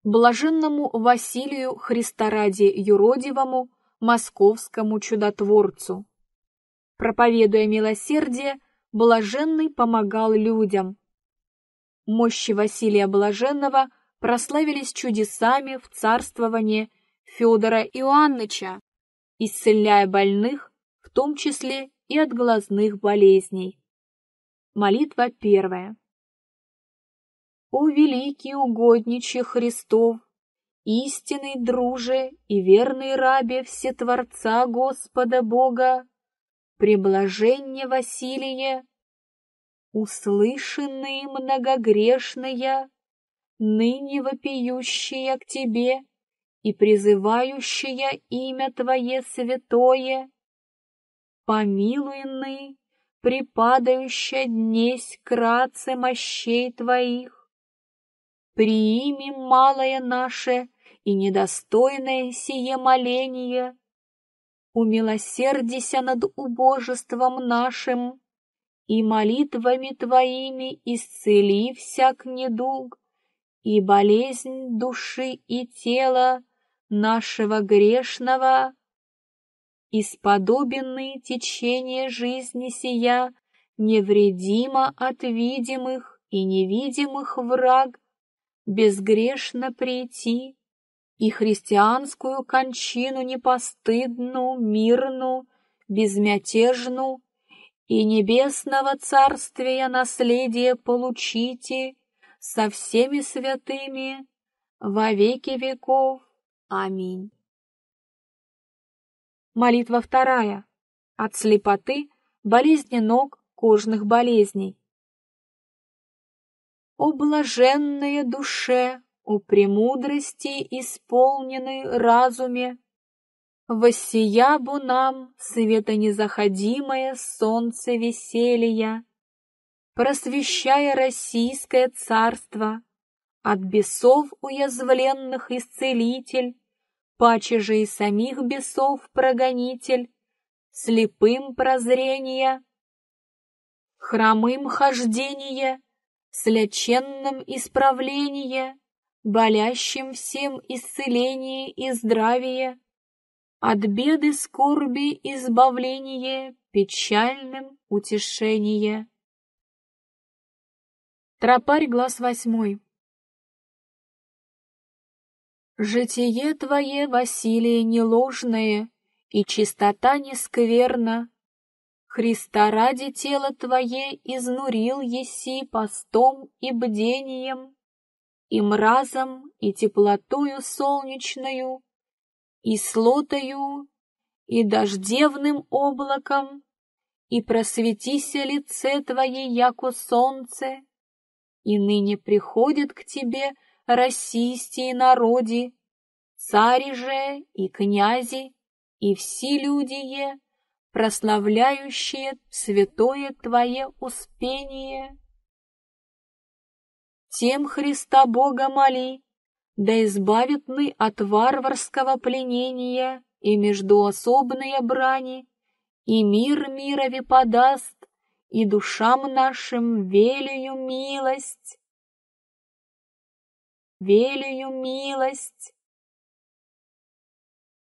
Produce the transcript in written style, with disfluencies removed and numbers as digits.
блаженному Василию Христораде Юродивому, московскому чудотворцу. Проповедуя милосердие, блаженный помогал людям. Мощи Василия Блаженного прославились чудесами в царствовании Федора Иоанныча, исцеляя больных, в том числе и от глазных болезней. Молитва первая. О великий угодниче Христов, истинный друже и верный рабе Всетворца Господа Бога, преблаженне Василие, услышанные многогрешные, ныне вопиющие к Тебе и призывающие имя Твое святое, помилуйны, припадающая днесь кратце мощей Твоих, приими малое наше и недостойное сие моление, умилосердися над убожеством нашим, и молитвами Твоими исцели всяк недуг и болезнь души и тела нашего грешного, исподобенные течение жизни сия невредимо от видимых и невидимых враг, безгрешно прийти, и христианскую кончину непостыдну, мирну, безмятежну, и небесного царствия наследие получите со всеми святыми во веки веков. Аминь. Молитва вторая. От слепоты, болезни ног, кожных болезней. О блаженные душе, о премудрости исполненной разуме, воссиябу нам светонезаходимое солнце веселья, просвещая российское царство, от бесов уязвленных исцелитель, паче же и самих бесов прогонитель, слепым прозрение, хромым хождение, сляченным исправление, болящим всем исцеление и здравие, от беды скорби избавление, печальным утешение. Тропарь, глас 8. Житие Твое, Василие, не ложное, и чистота не скверна. Христа ради тело Твое изнурил еси постом и бдением, и мразом, и теплотою солнечною, и слотою, и дождевным облаком, и просветися лице Твое, яко солнце, и ныне приходят к Тебе российские народи, цари же и князи, и все люди, прославляющие святое Твое успение. Тем Христа Бога моли, да избавит мы от варварского пленения и междуособные брани, и мир мирови подаст, и душам нашим велию милость. Велию милость.